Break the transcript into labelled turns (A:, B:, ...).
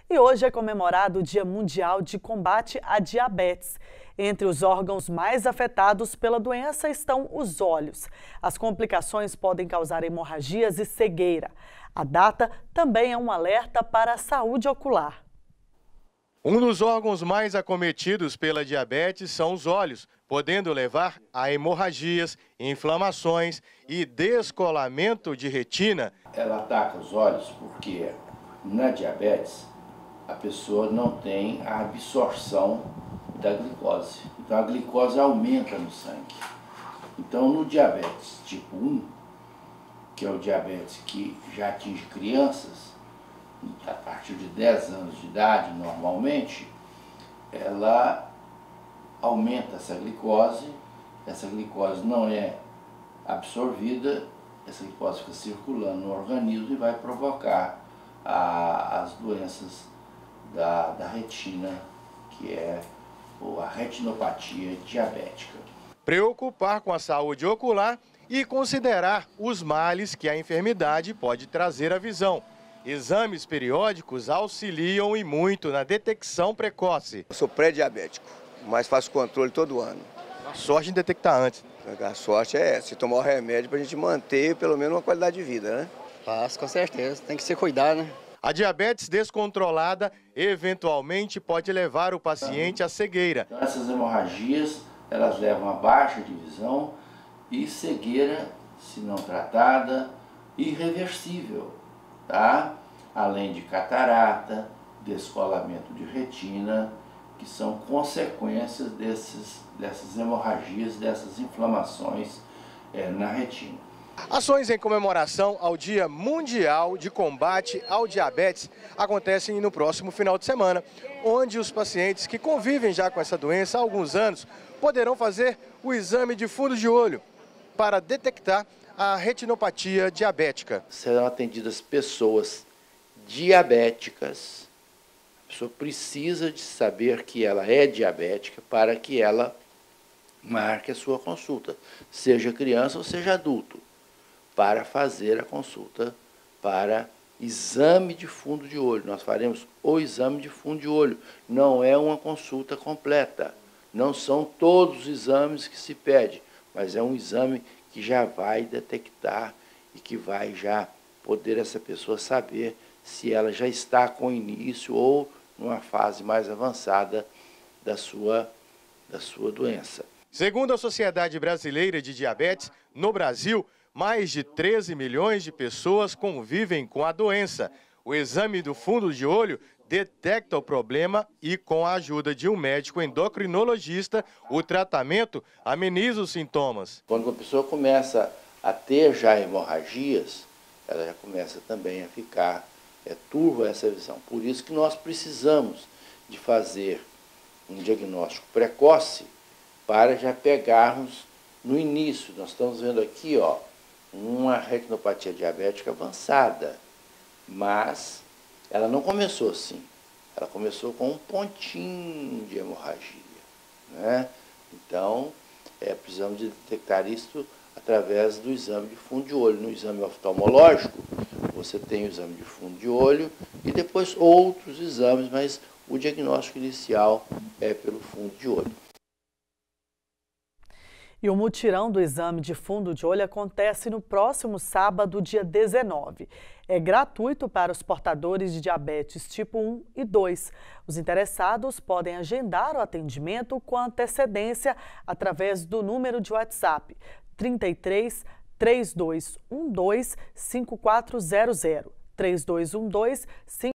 A: E hoje é comemorado o Dia Mundial de Combate à Diabetes. Entre os órgãos mais afetados pela doença estão os olhos. As complicações podem causar hemorragias e cegueira. A data também é um alerta para a saúde ocular.
B: Um dos órgãos mais acometidos pela diabetes são os olhos, podendo levar a hemorragias, inflamações e descolamento de retina.
C: Ela ataca os olhos porque na diabetes a pessoa não tem a absorção da glicose. Então a glicose aumenta no sangue. Então no diabetes tipo 1, que é o diabetes que já atinge crianças, a partir de 10 anos de idade, normalmente, ela aumenta essa glicose não é absorvida, essa glicose fica circulando no organismo e vai provocar as doenças da retina, que é a retinopatia diabética.
B: Preocupar com a saúde ocular e considerar os males que a enfermidade pode trazer à visão. Exames periódicos auxiliam e muito na detecção precoce.
D: Eu sou pré-diabético, mas faço controle todo ano.
B: A sorte em detectar antes.
D: A sorte é essa, tomar o remédio para a gente manter pelo menos uma qualidade de vida, né?
E: Faço, com certeza. Tem que se cuidar, né?
B: A diabetes descontrolada eventualmente pode levar o paciente à cegueira.
C: Então, essas hemorragias, elas levam a baixa de visão e cegueira, se não tratada, irreversível, tá? Além de catarata, descolamento de retina, que são consequências dessas hemorragias, dessas inflamações na retina.
B: Ações em comemoração ao Dia Mundial de Combate ao Diabetes acontecem no próximo final de semana, onde os pacientes que convivem já com essa doença há alguns anos poderão fazer o exame de fundo de olho para detectar a retinopatia diabética.
C: Serão atendidas pessoas diabéticas. A pessoa precisa de saber que ela é diabética para que ela marque a sua consulta, seja criança ou seja adulto, para fazer a consulta para exame de fundo de olho. Nós faremos o exame de fundo de olho, não é uma consulta completa, não são todos os exames que se pede, mas é um exame que já vai detectar e que vai já poder essa pessoa saber se ela já está com início ou numa fase mais avançada da sua doença.
B: Segundo a Sociedade Brasileira de Diabetes, no Brasil, mais de 13 milhões de pessoas convivem com a doença. O exame do fundo de olho detecta o problema e, com a ajuda de um médico endocrinologista, o tratamento ameniza os sintomas.
C: Quando a pessoa começa a ter já hemorragias, ela já começa também a ficar turva essa visão. Por isso que nós precisamos de fazer um diagnóstico precoce para já pegarmos no início. Nós estamos vendo aqui, ó, uma retinopatia diabética avançada, mas ela não começou assim, ela começou com um pontinho de hemorragia, né? Então, precisamos de detectar isso através do exame de fundo de olho. No exame oftalmológico, você tem o exame de fundo de olho e depois outros exames, mas o diagnóstico inicial é pelo fundo de olho.
A: E o mutirão do exame de fundo de olho acontece no próximo sábado, dia 19. É gratuito para os portadores de diabetes tipo 1 e 2. Os interessados podem agendar o atendimento com antecedência através do número de WhatsApp 33 3212 5400 3212